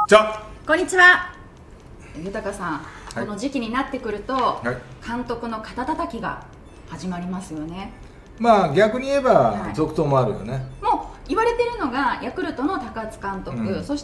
じゃこんにちは。豊さん、 はい、 この時期になってくると、 はい、 監督の肩叩きが始まりますよね。 まあ逆に言えば、 はい、 続投もあるよね。 もう言われてるのがヤクルトの高津監督、 うん、 そして、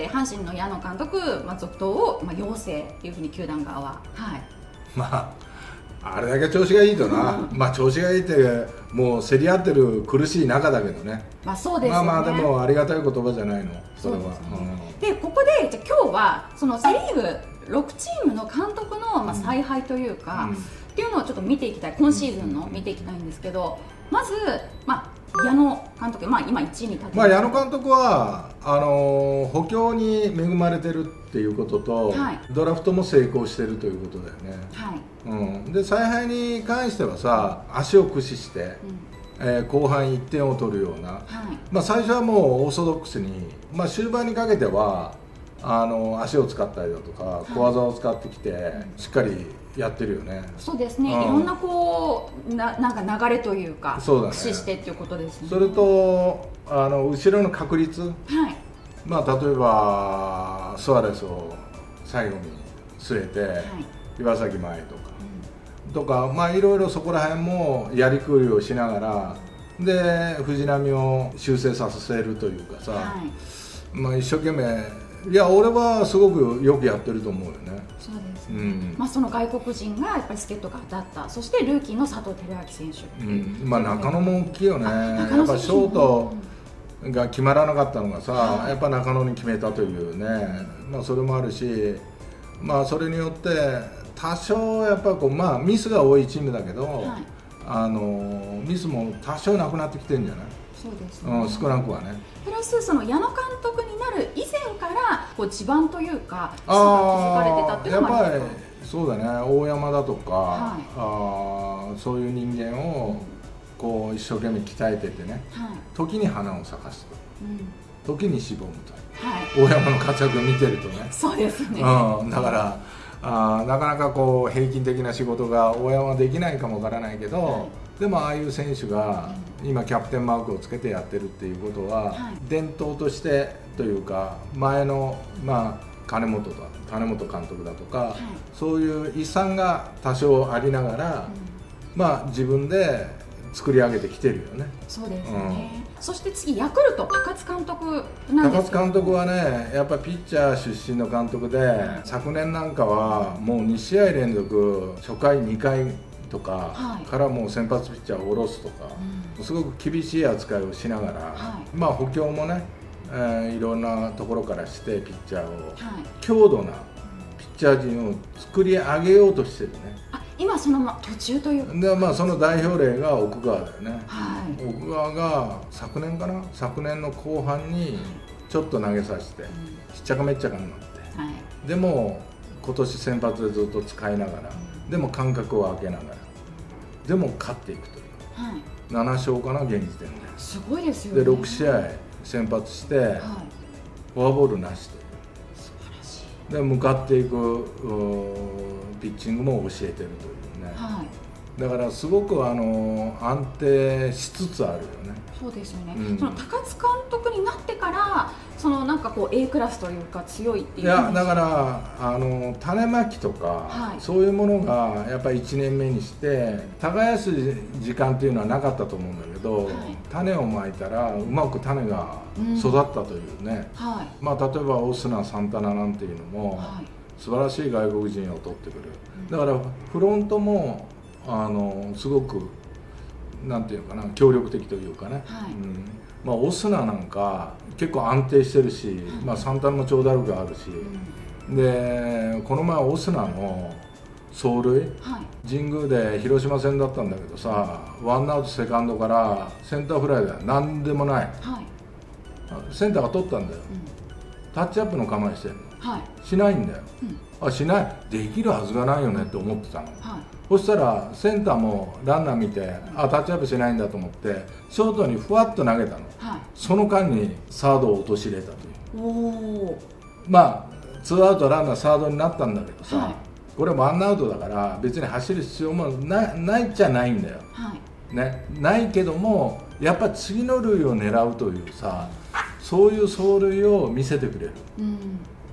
阪神の矢野監督、続投を、要請というふうに球団側は、 まああれだけ調子がいいとな、まあ調子がいいってもう競り合ってる苦しい中だけどね。 そうですよね。 まあでもありがたい言葉じゃないの、それは。 でここでじゃ今日はそのセ・リーグ6チームの監督の采配というか、っていうのをちょっと見ていきたい、今シーズンの見ていきたいんですけど、まず矢野監督、今1位に立ってます。 矢野監督は補強に恵まれてるっていうことと、ドラフトも成功してるということだよね。で采配に関してはさ、足を駆使して、後半1点を取るような、最初はもうオーソドックスに、終盤にかけては足を使ったりだとか小技を使ってきて、しっかりやってるよね。 そうですね、いろんななんか流れというか、駆使してっていうことですね。 それと後ろの確率、例えばスアレスを最後に据えて、岩崎前とか、いろいろそこら辺もやりくりをしながらで藤浪を修正させるというかさ、一生懸命、いや俺はすごくよくやってると思うよね。 そうですね、その外国人がやっぱり助っ人が当たった、そしてルーキーの佐藤輝明選手、 中野も大きいよね。やっぱショートが決まらなかったのがさ、やっぱ中野に決めたというね、それもあるし、それによって多少やっぱミスが多いチームだけど、ミスも多少なくなってきてるんじゃない？ そうですね、 少なくはね。 プラスその矢野監督になる以前から地盤というか基礎が築かれてたっていうのもありますか？ やっぱりそうだね、大山だとか、そういう人間を一生懸命鍛えててね、時に花を咲かすと、時にしぼむと、大山の活躍を見てるとね。 そうですね、 だからなかなか平均的な仕事が大山はできないかもわからないけど、でもああいう選手が今キャプテンマークをつけてやってるっていうことは、伝統としてというか、前の種本監督だとか、そういう遺産が多少ありながら、自分で作り上げてきてるよね。 そうですね、そして次ヤクルト高津監督なんですけど、 高津監督はね、やっぱピッチャー出身の監督で、昨年なんかはもう2試合連続初回2回とかからもう先発ピッチャーを下ろすとか、すごく厳しい扱いをしながら、補強もね、いろんなところからしてピッチャーを、強度なピッチャー陣を作り上げようとしてるね。 今その途中というで、その代表例が奥川だよね。奥川が昨年の後半にちょっと投げさせて、しっちゃかめっちゃかになって、でも今年先発でずっと使いながら、でも間隔を空けながら、でも勝っていくという、7勝かな現時点で。 すごいですよね。 で6試合先発して、フォアボールなしという、 素晴らしい。 で向かっていくピッチングも教えてるというね。だからすごく安定しつつあるよね。 そうですよね、その高津監督になってからそのA クラスというか強いっていう。 いやだから種まきとか、そういうものがやっぱり1年目にして耕す時間っていうのはなかったと思うんだけど、種をまいたらうまく種が育ったというね。例えばオスナ、サンタナなんていうのも、素晴らしい外国人を取ってくる。だからフロントもすごくなんていうかな、協力的というかね。オスナなんか結構安定してるし、サンタナも長打力があるし、でこの前オスナの走塁、神宮で広島戦だったんだけどさ、ワンアウトセカンドからセンターフライだよ、なんでもない、センターが取ったんだよ、タッチアップの構えしてるの、しないんだよ、しない、できるはずがないよねって思ってたの。そしたらセンターもランナー見て、タッチアップしないんだと思ってショートにふわっと投げたの、その間にサードを陥れたという。ツーアウトランナーサードになったんだけどさ、これワンアウトだから別に走る必要もないっちゃないんだよ、ないけどもやっぱ次の塁を狙うというさ、そういう走塁を見せてくれる、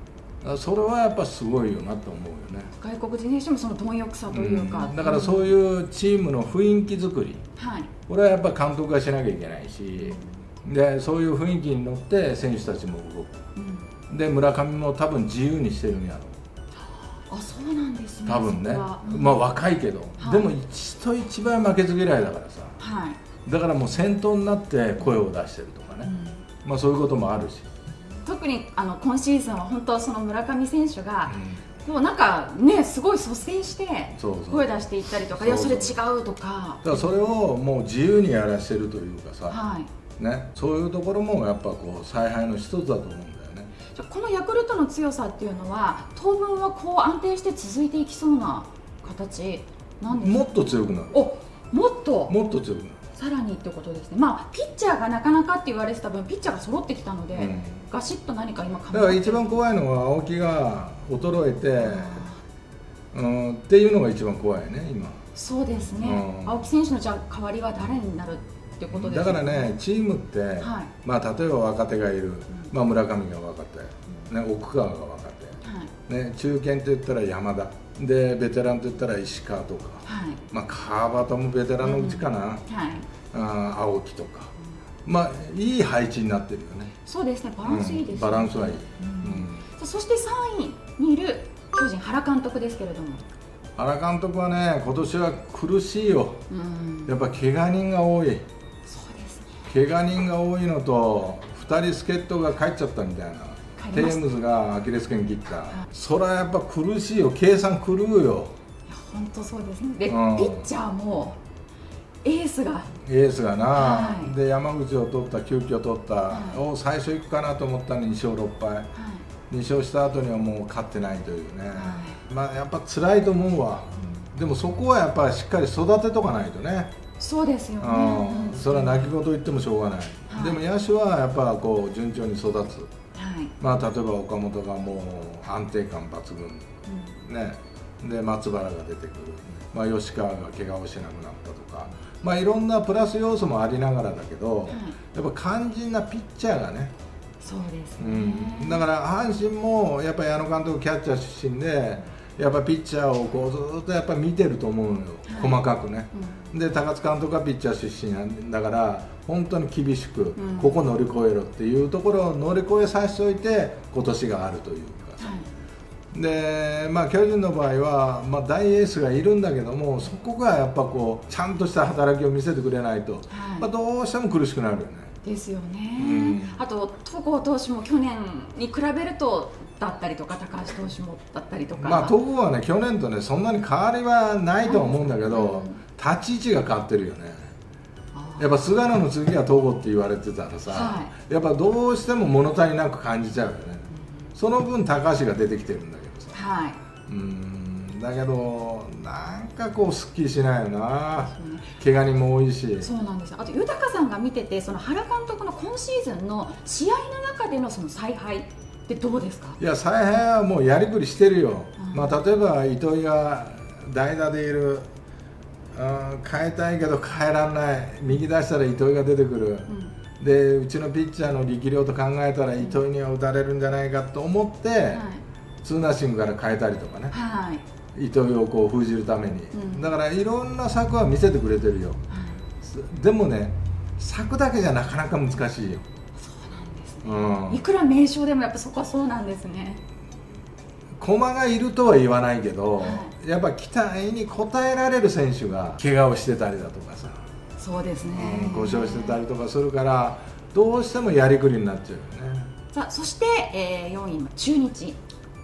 それはやっぱすごいよなと思うよね。 外国人選手もその貪欲さというか、 だからそういうチームの雰囲気作り、これはやっぱ監督がしなきゃいけないし、でそういう雰囲気に乗って選手たちも動く、で村上も多分自由にしてるんやろ。 あ、そうなんですね。 多分ね、まあ若いけど、でも人一倍負けず嫌いだからさ、だからもう先頭になって声を出してるとかね、まあそういうこともあるし。 特に今シーズンは本当その村上選手が、もうなんかね、すごい率先して声出していったりとか、いやそれ違うとか、 だからそれをもう自由にやらせてるというかさ、ね、そういうところもやっぱこう采配の一つだと思うんだよね。 じゃこのヤクルトの強さっていうのは当分はこう安定して続いていきそうな形なんですか？ もっと強くなる。 もっと強くなる。 さらにってことですね。まあピッチャーがなかなかって言われてた分、ピッチャーが揃ってきたので、ガシッと何か今だから一番怖いのは青木が衰えて、っていうのが一番怖いね今。 そうですね、青木選手のじゃあ代わりは誰になるってことですか？ だからね、チームって、まあ例えば若手がいる、まあ村上が若手、ね、奥川が若手、ね、中堅といったら山田で、ベテランといったら石川とか、まあ川端もベテランのうちかな、青木とか、まあいい配置になってるよね。 そうですね、バランスいいですね。 バランスはいい。 そして3位にいる巨人原監督ですけれども、 原監督はね、今年は苦しいよ。やっぱ怪我人が多い。 そうです怪ね。 我人が多いのと、2人助っ人が帰っちゃったみたいな。テームズがアキレス腱切った、それはやっぱ苦しいよ、計算狂うよ。いや本当そうですね。で、ピッチャーもエースがな、で山口を取った、急遽取った、を最初行くかなと思ったのに2勝6敗、2勝した後にはもう勝ってないというね、まあやっぱ辛いと思うわ、でもそこはやっぱりしっかり育てとかないとね。 そうですよね、 それは泣き言言ってもしょうがない、でも野手はやっぱこう順調に育つ。まあ例えば岡本がもう安定感抜群、ね、で松原が出てくる、まあ、吉川が怪我をしなくなったとか、まあいろんなプラス要素もありながらだけど、やっぱ肝心なピッチャーがね。 そうですね、 だから阪神もやっぱり矢野監督キャッチャー出身で、やっぱピッチャーをこうずっとやっぱ見てると思うのよ、細かくね。で高津監督がピッチャー出身なんだから、本当に厳しく、ここ乗り越えろっていうところを乗り越えさせておいて、今年があるというか、でまあ巨人の場合は、まあ、大エースがいるんだけども、そこがやっぱこうちゃんとした働きを見せてくれないと、まあ、どうしても苦しくなるよね。 ですよね、あと戸郷投手も去年に比べるとだったりとか、高橋投手もだったりとか、 まあ戸郷はね、去年とねそんなに変わりはないとは思うんだけど、立ち位置が変わってるよね。やっぱ菅野の次は戸郷って言われてたらさ、やっぱどうしても物足りなく感じちゃうよね。その分高橋が出てきてるんだけどさ、だけどなんかこうすっきりしないよな、怪我人も多いし。 そうなんですよ。あと豊さんが見てて、その原監督の今シーズンの試合の中でのその采配ってどうですか？ いや采配はもうやりくりしてるよ、まあ例えば糸井が代打でいる、変えたいけど変えられない、右出したら糸井が出てくる、でうちのピッチャーの力量と考えたら糸井には打たれるんじゃないかと思って、ツーナッシングから変えたりとかね、糸井をこう封じるために、だからいろんな策は見せてくれてるよ、でもね、策だけじゃなかなか難しいよ。 そうなんですね、いくら名将でもやっぱそこはそうなんですね。 駒がいるとは言わないけど、やっぱ期待に応えられる選手が怪我をしてたりだとかさ、 そうですね、 故障してたりとかするから、どうしてもやりくりになっちゃうよね。 さあそして、4位の中日。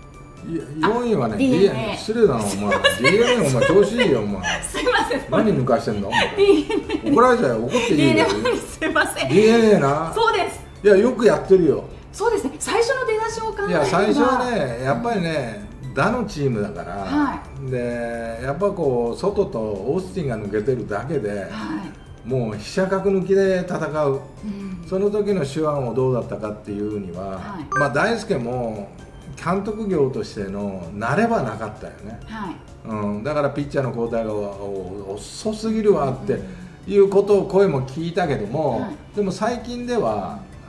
4位はね、DNA、失礼だな、お前。DNA、お前、調子いいよ、お前。 すいません。 何抜かしてんの？怒られちゃうよ、怒っていいよ。 すいません。 DNA な。 そうです。 いや、よくやってるよ。 そうですね、最初の出だしを考えれば。 いや、最初はね、やっぱりね、打のチームだから、で、やっぱこう、外とオースティンが抜けてるだけで、もう飛車角抜きで戦う。その時の手腕をどうだったかっていうには、まあ、大輔も、監督業としての慣れはなかったよね、だからピッチャーの交代が遅すぎるわっていうことを声も聞いたけども、でも最近では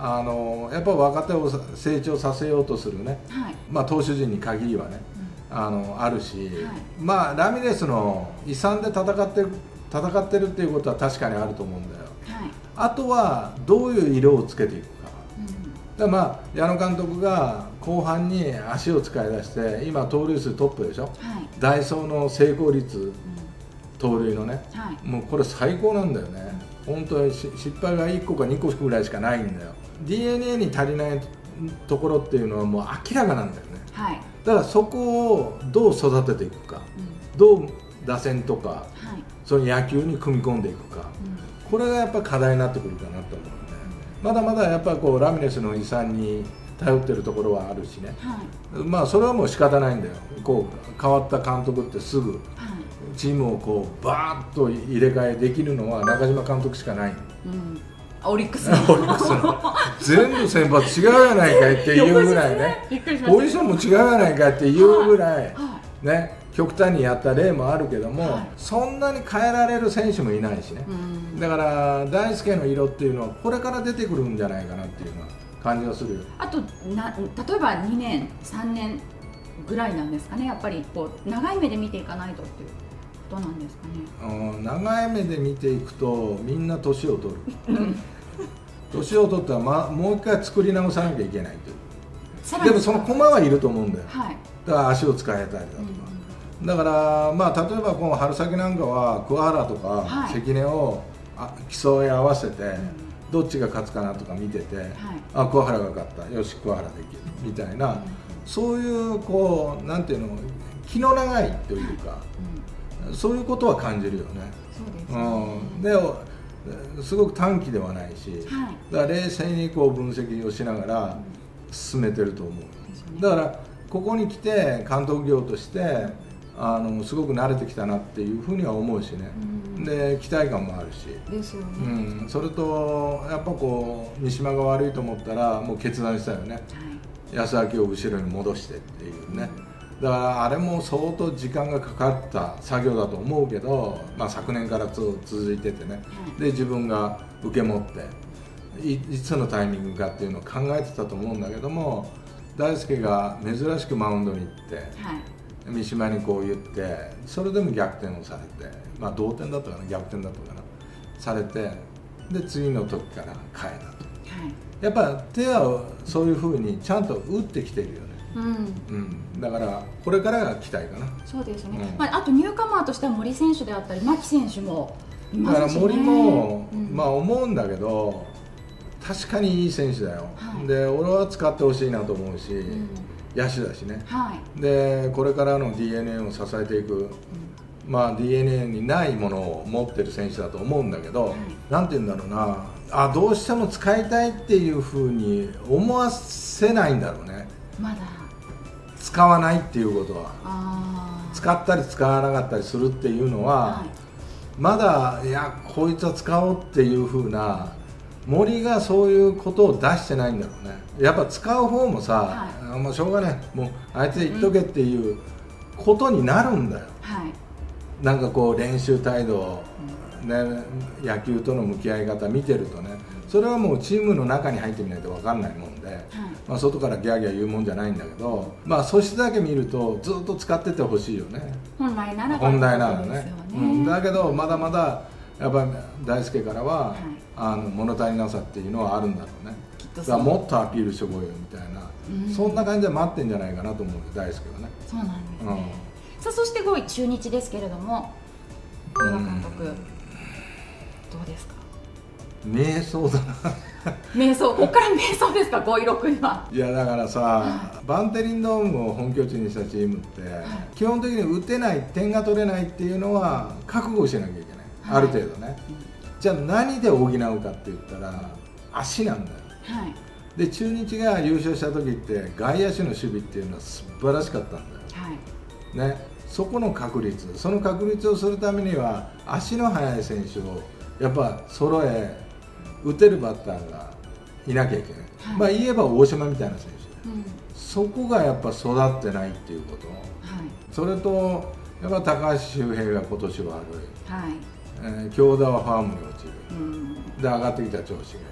やっぱ若手を成長させようとするね、まあ、投手陣に限りはね、あるし、まあラミレスの遺産で戦ってるっていうことは確かにあると思うんだよ。あとはどういう色をつけていくか。でまあ矢野監督が後半に足を使い出して今盗塁数トップでしょ、ダイソーの成功率、盗塁のね、もうこれ最高なんだよね。本当に失敗が1個か2個ぐらいしかないんだよ。 DNA に足りないところっていうのはもう明らかなんだよね、だからそこをどう育てていくか、どう打線とか、その野球に組み込んでいくか、これがやっぱ課題になってくるかなと思うね。まだまだやっぱこうラミレスの遺産に頼ってるところはあるしね、まあそれはもう仕方ないんだよ。こう変わった監督ってすぐチームをこうバーッと入れ替えできるのは中島監督しかない。 オリックスの全部先発違うやないかいっていうぐらいね、ポジションも違うやないかいっていうぐらいね、極端にやった例もあるけども、そんなに変えられる選手もいないしね、だから大輔の色っていうのはこれから出てくるんじゃないかなっていうのは感じがするよ。 あと例えば2年3年ぐらいなんですかね、やっぱりこう長い目で見ていかないとっていうことなんですかね。 長い目で見ていくとみんな年を取る年を取ったら、もう一回作り直さなきゃいけないという。でもその駒はいると思うんだよ、だから足を使えたりだとか、だからまあ例えばこの春先なんかは桑原とか関根を競い合わせて、どっちが勝つかなとか見てて、あ桑原が勝った、よし桑原できるみたいな、そういうこうなんていうの気の長いというか、そういうことは感じるよね。ですごく短期ではないし、だから冷静にこう分析をしながら進めてると思う。だからここに来て監督業としてすごく慣れてきたなっていうふうには思うしね、で期待感もあるしですよね、 それとやっぱこう三島が悪いと思ったらもう決断したよね、安明を後ろに戻してっていうね、だからあれも相当時間がかかった作業だと思うけど、まあ、昨年から続いててね、で自分が受け持っていつのタイミングかっていうのを考えてたと思うんだけども、大輔が珍しくマウンドに行って、三島にこう言ってそれでも逆転をされて、まあ同点だったかな逆転だったかなされて、で次の時から変えたと、やっぱ手はそういうふうにちゃんと打ってきてるよね。だからこれからが期待かな。 そうですね、あとニューカマーとしては森選手であったり牧選手もいますしね。 だから森も、まあ思うんだけど確かにいい選手だよ、で俺は使ってほしいなと思うし、野手だしね、でこれからの DNA を支えていく、まあ DNA にないものを持ってる選手だと思うんだけど、なんて言うんだろうな、どうしても使いたいっていうふうに思わせないんだろうね。 まだ使わないっていうことは、使ったり使わなかったりするっていうのは、まだいやこいつは使おうっていうふうな森がそういうことを出してないんだろうね。やっぱ使う方もさ、もうしょうがない、もうあいつ言っとけっていうことになるんだよ、なんかこう練習態度、野球との向き合い方見てるとね、それはもうチームの中に入ってみないと分かんないもんで、まあ外からギャーギャー言うもんじゃないんだけど、まあ素質だけ見るとずっと使っててほしいよね、 本来ならね。だけどまだまだやっぱり大輔からは、物足りなさっていうのはあるんだろうね。だからもっとアピールしてこいよみたいな、そんな感じで待ってんじゃないかなと思う大輔はね。 そうなんですね、さあそして5位中日ですけれども、小田監督どうですか。 瞑想だな瞑想、ここから瞑想ですか、5位6位は。 いやだからさ、バンテリンドームを本拠地にしたチームって、基本的に打てない、点が取れないっていうのは覚悟しなきゃいけない、ある程度ね。じゃあ何で補うかって言ったら足なんだよ、で中日が優勝した時って外野手の守備っていうのは素晴らしかったんだよ、ね、そこの確率、その確率をするためには足の速い選手をやっぱ揃え、打てるバッターがいなきゃいけない、まあ言えば大島みたいな選手、そこがやっぱ育ってないっていうこと、それとやっぱ高橋周平が今年悪い、京田はファームに落ちる、で上がってきた調子が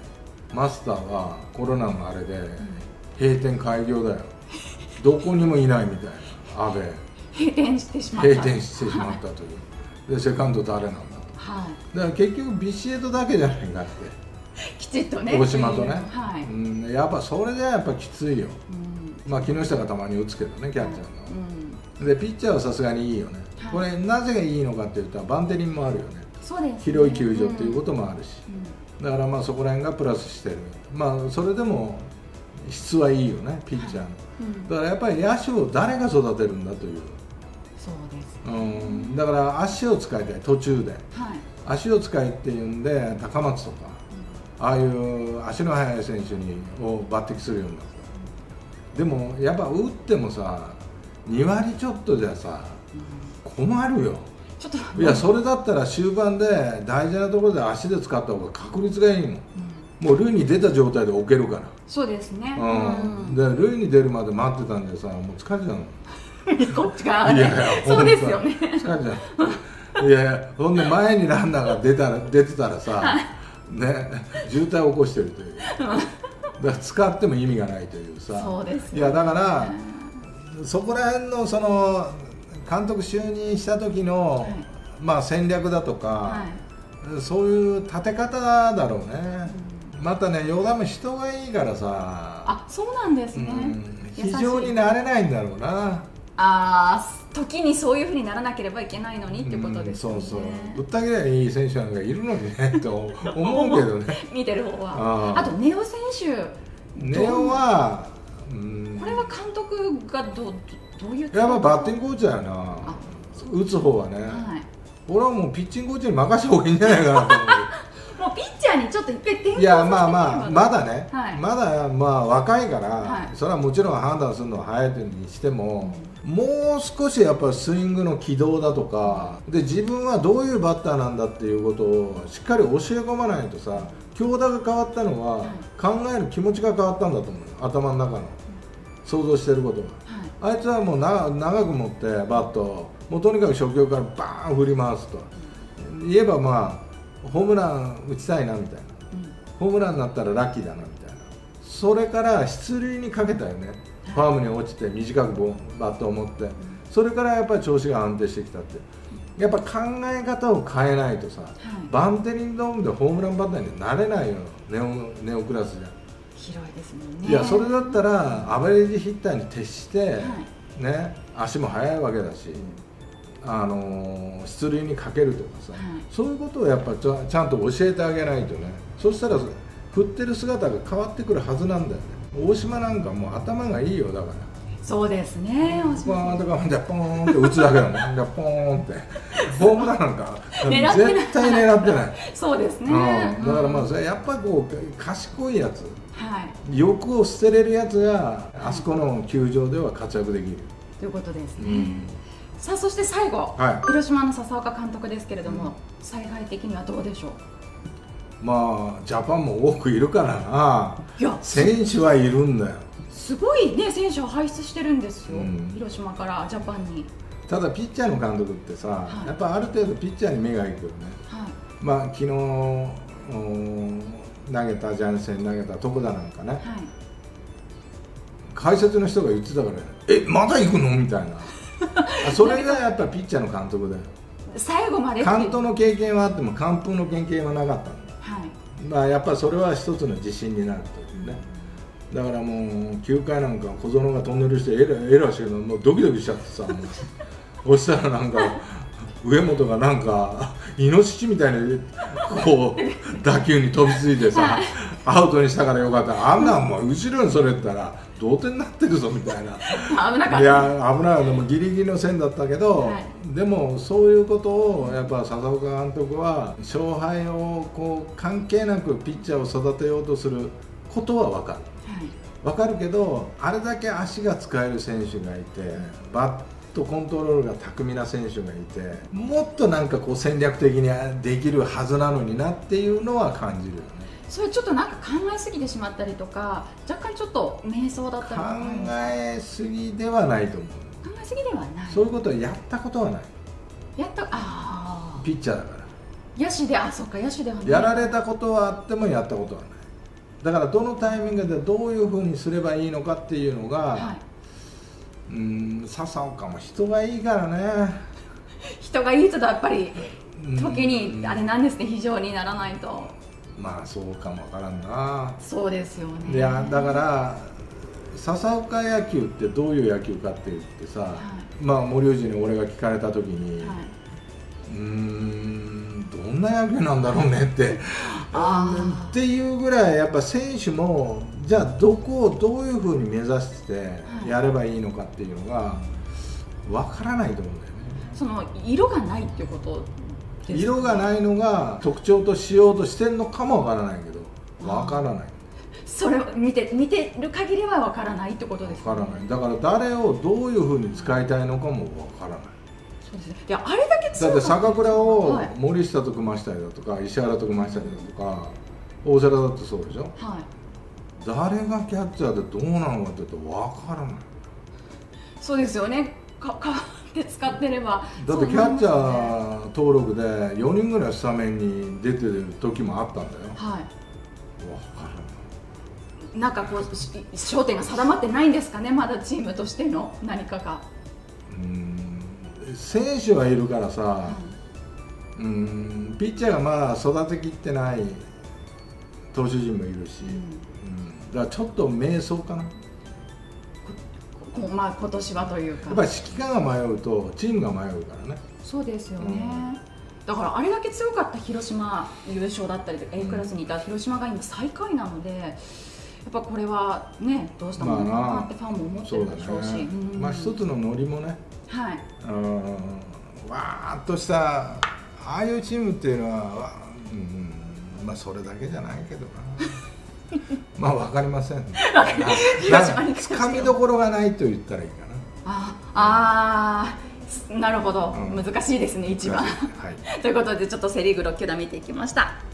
マスターはコロナのあれで閉店開業だよ。どこにもいないみたいな。安倍閉店してしまった。 閉店してしまったという。でセカンド誰なんだと。はい、だから結局ビシエドだけじゃないかって。 きちっとね。 大島とね。 はい。 やっぱそれじゃやっぱきついよ。まあ木下がたまに打つけどね、キャッチャーの。でピッチャーはさすがにいいよね。これなぜがいいのかっていうとバンテリンもあるよね。 そうです。 広い球場っていうこともあるし。だからまあそこら辺がプラスしてる。まあそれでも質はいいよね、ピッチャーの。だからやっぱり野手を誰が育てるんだという。 そうです。 だから足を使いたい、途中で。足を使いっていうんで高松とか、ああいう足の速い選手を抜擢するようになった。でもやっぱ打ってもさ2割ちょっとじゃさ困るよ。いやそれだったら終盤で大事なところで足で使った方が確率がいいもん。もう塁に出た状態で置けるから。 そうですね。 で塁に出るまで待ってたんでさ、もう疲れちゃうの。 こっち側ね。そうですよね。 疲れちゃう。いやほんで前にランナーが出てたらさ、ね渋滞を起こしてるという。だから使っても意味がないというさ。 そうです。 いやだからそこら辺のその監督就任した時のまあ戦略だとか、そういう立て方だろうね。またね、ヨダも人がいいからさ。 あ、そうなんですね。 非常になれないんだろうな。 時にそういうふうにならなければいけないのにってことですよね。 そうそう。ぶった切りゃいい選手なんかいるのにねと思うけどね。 見てる方は。あとネオ選手。 ネオはこれは監督がどういう。 やっぱバッティングコーチだよな。打つ方はね。俺はもうピッチングコーチに任せた方がいいんじゃないかなと思う。 もうピッチャーにちょっと一回転向させてみる。 いやまだね、まだまあ若いから、それはもちろん判断するのは早いにしても、もう少しやっぱりスイングの軌道だとかで自分はどういうバッターなんだっていうことをしっかり教え込まないとさ、強打が変わったのは考える気持ちが変わったんだと思うよ、頭の中の想像してることが。あいつはもう長く持ってバットをもうとにかく初球からバーン振り回すと言えば、まあホームラン打ちたいなみたいな、ホームランになったらラッキーだなみたいな、それから出塁にかけたよね。ファームに落ちて短くバットを持って、それからやっぱり調子が安定してきたって。やっぱ考え方を変えないとさ、バンテリンドームでホームランバッターになれないよ、ネオクラスじゃ。 広いですもんね。 いやそれだったらアベレージヒッターに徹して、ね、足も速いわけだし、出塁にかけるとかさ、そういうことをやっぱちゃんと教えてあげないとね。そしたら振ってる姿が変わってくるはずなんだよね。大島なんかもう頭がいいよ。だからそうですね。 大島だからポーンって打つだけだもん。ポーンってホームランなんか絶対狙ってない。 そうですね。 だからまあそれやっぱりこう賢いやつ、欲を捨てれるやつがあそこの球場では活躍できるということですね。さあそして最後、広島の笹岡監督ですけれども、采配的にはどうでしょう。 まあジャパンも多くいるからな。いや選手はいるんだよ。 すごいね、選手を輩出してるんですよ、広島からジャパンに。 ただピッチャーの監督ってさ、やっぱある程度ピッチャーに目がいくよね。まあ昨日投げたジャンセン投げた床田なんかね、解説の人が言ってたから「まだ行くの?」みたいな。それがやっぱピッチャーの監督だよ。 最後まで完投の経験はあっても完封の経験はなかったんだ。まあやっぱそれは一つの自信になるというね。だからもう9回なんか小園がトンネルしてエラーしてるのもうドキドキしちゃってさ、そしたらなんか上本がなんかイノシシみたいにこう打球に飛びついてさ、アウトにしたからよかった。あんなんもう後ろにそれたら同点になってるぞみたいな。 危なかった。 いや危ない。でもギリギリの線だったけど、でもそういうことをやっぱ笹岡監督は勝敗をこう関係なくピッチャーを育てようとすることは分かる。分かるけど、あれだけ足が使える選手がいてバットコントロールが巧みな選手がいて、もっとなんかこう戦略的にできるはずなのになっていうのは感じるよね。 それちょっとなんか考えすぎてしまったりとか、若干ちょっと迷走だったりとか。 考えすぎではないと思う。 考えすぎではない。 そういうことをやったことはない。 ピッチャーだから。 野手で、そうか、野手ではない。 やられたことはあってもやったことはない。 だからどのタイミングでどういうふうにすればいいのかっていうのが、はい、笹岡も人がいいからね。 人がいいとやっぱり時にあれなんですね、非常にならないと。 まあそうかもわからんな。 そうですよね。 いやだから笹岡野球ってどういう野球かって言ってさ、はい、まあ森内に俺が聞かれた時に、はい、どんな野球なんだろうねってっていうぐらいやっぱ選手もじゃあどこをどういうふうに目指してやればいいのかっていうのが分からないと思うんだよね。 その色がないっていうことですか？ 色がないのが特徴としようとしてるのかも分からないけど分からない。 それを見てる限りは分からないってことですか？ 分からない。だから誰をどういうふうに使いたいのかも分からない。 そうですね。いやあれだけだって坂倉を森下と組ましたりだとか、石原と組ましたりだとか、大瀬良だってそうでしょ、はい、誰がキャッチャーでどうなのかって言うと分からない。 そうですよね。変わって使ってれば。 だってキャッチャー登録で4人ぐらいスタメンに出てる時もあったんだよ。はい。分からない。 なんかこう焦点が定まってないんですかね、まだチームとしての何かが。 選手はいるからさ、ピッチャーがまだ育てきってない投手陣もいるし、だからちょっと迷走かな。 まあ今年はというか。 やっぱり指揮官が迷うとチームが迷うからね。 そうですよね。だからあれだけ強かった広島優勝だったりとか A クラスにいた広島が今最下位なので。やっぱこれはね、どうしたものかなってファンも思ってるでしょうし、 まあ一つのノリもね、はい、わーっとしたああいうチームっていうのは、まあそれだけじゃないけどなまあ分かりません、つかみどころがないと言ったらいいかな。なるほど、難しいですね一番、はい、ということでちょっとセ・リーグ6球団見ていきました。